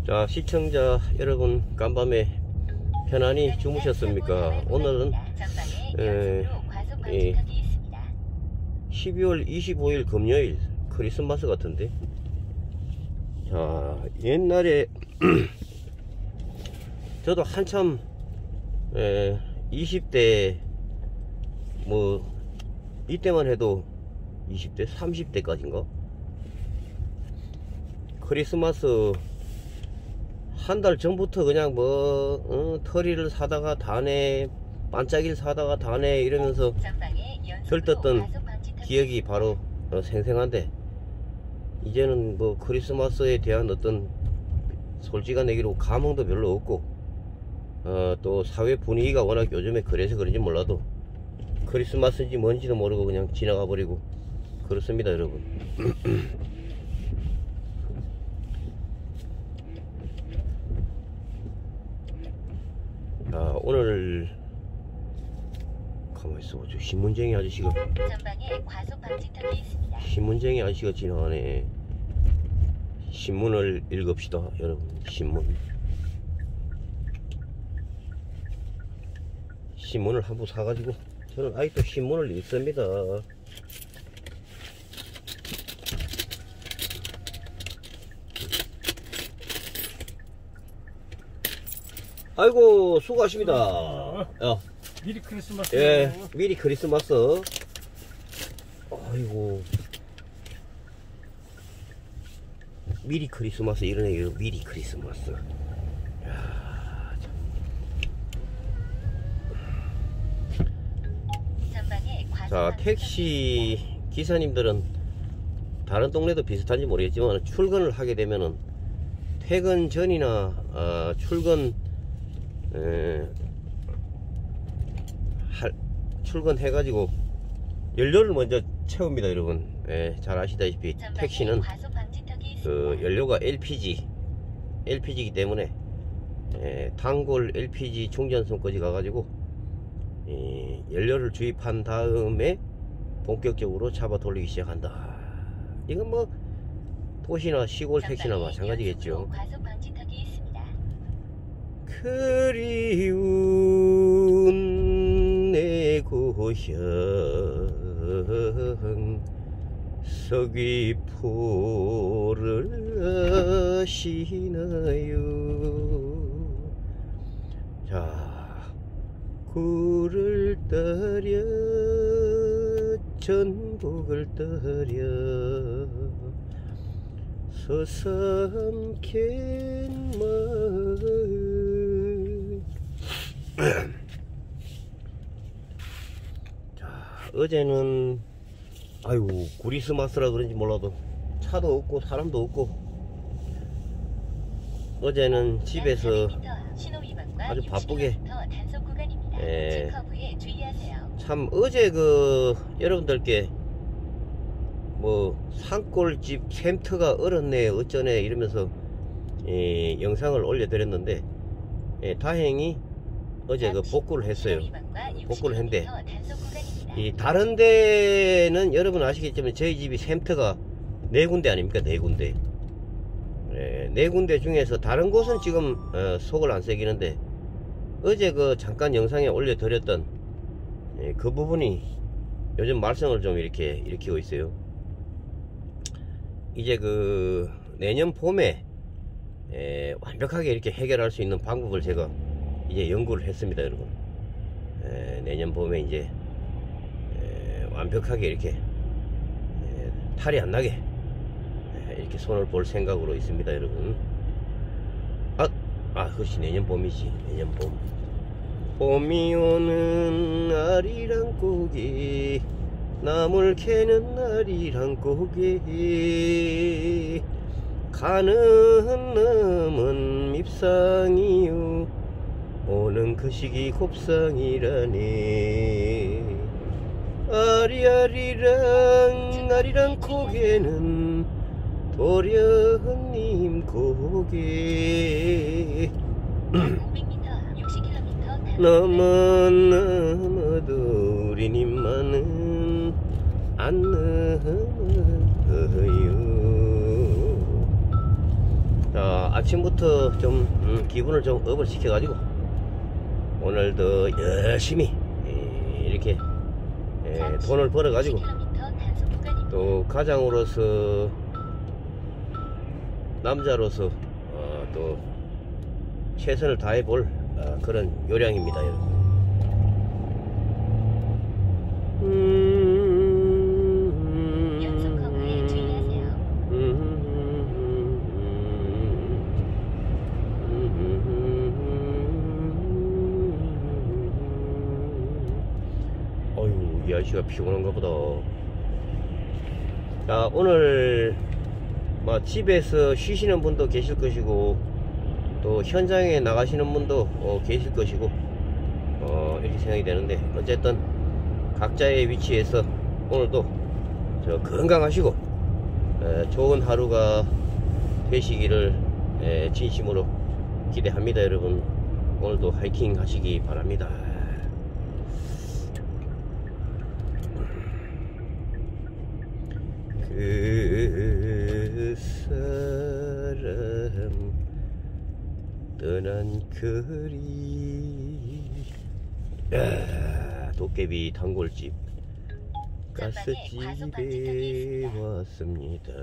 자, 시청자 여러분, 간밤에 편안히 주무셨습니까? 오늘은 12월 25일 금요일 크리스마스 같은데. 자, 옛날에 저도 한참 20대 뭐 이때만 해도 20대 30대까지인가 크리스마스 한 달 전부터 그냥 터리를 사다가 다네, 반짝이를 사다가 다네 이러면서 들떴던 기억이 바로 생생한데, 이제는 뭐 크리스마스에 대한 어떤 솔직한 얘기로 감흥도 별로 없고, 또 사회 분위기가 워낙 요즘에 그래서 그런지 몰라도 크리스마스인지 뭔지도 모르고 그냥 지나가 버리고 그렇습니다, 여러분. 자, 오늘 가만히 있어. 저 신문쟁이 아저씨가 신문쟁이 아저씨가 지나가네. 신문을 읽읍시다, 여러분. 신문을 한 부 사가지고 저는 아직도 신문을 읽습니다. 아이고, 수고하십니다. 미리 크리스마스. 예, 미리 크리스마스. 아이고, 미리 크리스마스 이러네요. 미리 크리스마스. 야, 자, 택시 기사님들은 다른 동네도 비슷한지 모르겠지만 출근을 하게 되면은 퇴근 전이나 출근해가지고 연료를 먼저 채웁니다, 여러분. 잘 아시다시피 택시는 그 연료가 LPG이기 때문에 단골 LPG 충전소까지 가가지고 연료를 주입한 다음에 본격적으로 잡아 돌리기 시작한다. 이건 뭐 도시나 시골 택시나 마찬가지겠죠. 그리운 내 고향 서귀포를 아시나요? 자, 굴을 따려 전복을 따려 서삼캔 마을. 자, 어제는 아이고 크리스마스라 그런지 몰라도 차도 없고 사람도 없고, 어제는 집에서 아주 바쁘게 참 어제 여러분들께 뭐 산골집 샘터가 얼었네 어쩌네 이러면서 영상을 올려드렸는데, 다행히 어제 복구를 했어요. 복구를 했는데 다른 데는 여러분 아시겠지만 저희 집이 샘터가 4군데 아닙니까? 4군데. 4군데 중에서 다른 곳은 지금 속을 안 새기는데, 어제 잠깐 영상에 올려드렸던 그 부분이 요즘 말썽을 좀 이렇게 일으키고 있어요. 이제 내년 봄에 완벽하게 이렇게 해결할 수 있는 방법을 제가 이제 연구를 했습니다, 여러분. 내년 봄에 이제 완벽하게 이렇게 탈이 안 나게 이렇게 손을 볼 생각으로 있습니다, 여러분. 그렇지, 내년 봄이지. 내년 봄. 봄이 오는 아리랑 고개, 나물 캐는 아리랑 고개, 가는 놈은 밉상이요, 오는 그 시기 곱상이라네. 아리랑 고개는 도련님 고개. 넘어도 우리님만은 안 넘어요. 자, 아침부터 좀 기분을 좀 업을 시켜가지고 오늘도 열심히 이렇게 돈을 벌어가지고 또 가장으로서 남자로서 또 최선을 다해 볼 그런 요량입니다, 여러분. 연속커브에 주의하세요. 어휴, 이 아저씨가 피곤한가 보다. 자, 오늘 집에서 쉬시는 분도 계실 것이고 또 현장에 나가시는 분도 계실 것이고 이렇게 생각이 되는데, 어쨌든 각자의 위치에서 오늘도 건강하시고 좋은 하루가 되시기를 진심으로 기대합니다. 여러분, 오늘도 하이킹 하시기 바랍니다. 그 사람 떠난 거리. 도깨비 단골집 가스집에 왔습니다.